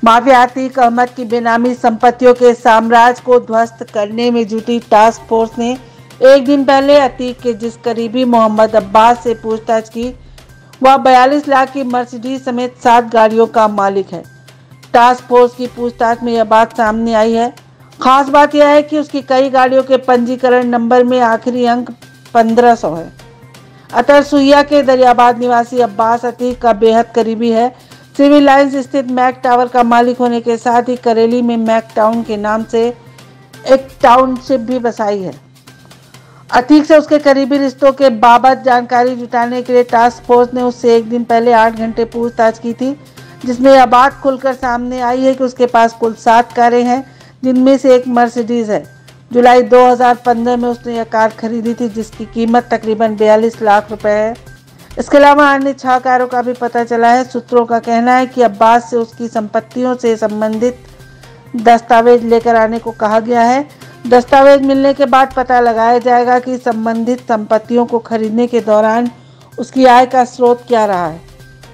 Mafia Atiq Ahmad की बेनामी संपत्तियों के साम्राज्य को ध्वस्त करने में जुटी टास्क फोर्स ने एक दिन पहले अतीक के जिस करीबी मोहम्मद अब्बास से पूछताछ की, वह 42 लाख की मर्सिडीज समेत 7 गाड़ियों का मालिक है। टास्क फोर्स की पूछताछ में यह बात सामने आई है। खास बात यह है कि उसकी कई गाड़ियों के पंजीकरण नंबर में आखिरी अंक 1500 है। अतर सुइया के दरियाबाद निवासी अब्बास अतीक का बेहद करीबी है। सिविल लाइंस स्थित मैक टावर का मालिक होने के साथ ही करेली में मैक टाउन के नाम से एक टाउनशिप भी बसाई है। अतीक से उसके करीबी रिश्तों के बाबत जानकारी जुटाने के लिए टास्क फोर्स ने उससे एक दिन पहले 8 घंटे पूछताछ की थी, जिसमें यह बात खुलकर सामने आई है कि उसके पास कुल 7 कारें हैं, जिनमें से एक मर्सिडीज है। जुलाई 2015 में उसने यह कार खरीदी थी, जिसकी कीमत तकरीबन 42 लाख रुपए है। इसके अलावा अन्य 6 कारों का भी पता चला है। सूत्रों का कहना है कि अब्बास से उसकी संपत्तियों से संबंधित दस्तावेज लेकर आने को कहा गया है। दस्तावेज मिलने के बाद पता लगाया जाएगा कि संबंधित संपत्तियों को खरीदने के दौरान उसकी आय का स्रोत क्या रहा है।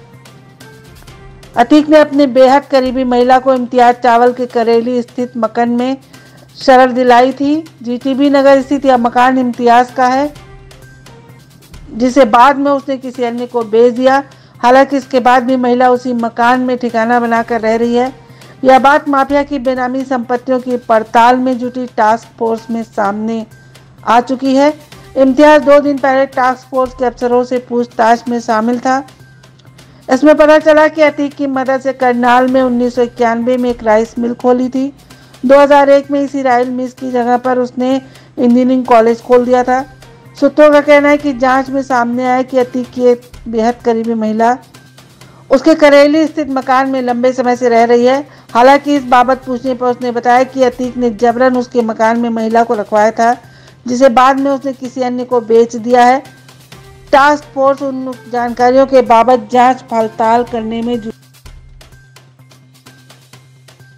अतीक ने अपने बेहद करीबी महिला को इम्तियाज चावल के करेली स्थित मकान में शरण दिलाई थी। जीटीबी नगर स्थित यह मकान इम्तियाज का है, जिसे बाद में उसने किसी अन्य को बेच दिया। हालांकि इसके बाद भी महिला उसी मकान में ठिकाना बनाकर रह रही है। यह बात माफिया की बेनामी संपत्तियों की पड़ताल में जुटी टास्क फोर्स में सामने आ चुकी है। इम्तियाज 2 दिन पहले टास्क फोर्स के अफसरों से पूछताछ में शामिल था। इसमें पता चला कि अतीक की मदद से करनाल में 1991 में एक राइस मिल खोली थी। 2001 में इसी राइस मिल की जगह पर उसने इंजीनियरिंग कॉलेज खोल दिया था। सूत्रों का कहना है कि जांच में सामने आया कि अतीक की एक बेहद करीबी महिला उसके करेली स्थित मकान में लंबे समय से रह रही है। हालांकि इस बाबत पूछने पर उसने बताया कि अतीक ने जबरन उसके मकान में महिला को रखवाया था, जिसे बाद में उसने किसी अन्य को बेच दिया है। टास्क फोर्स उन जानकारियों के बाबत जांच पड़ताल करने में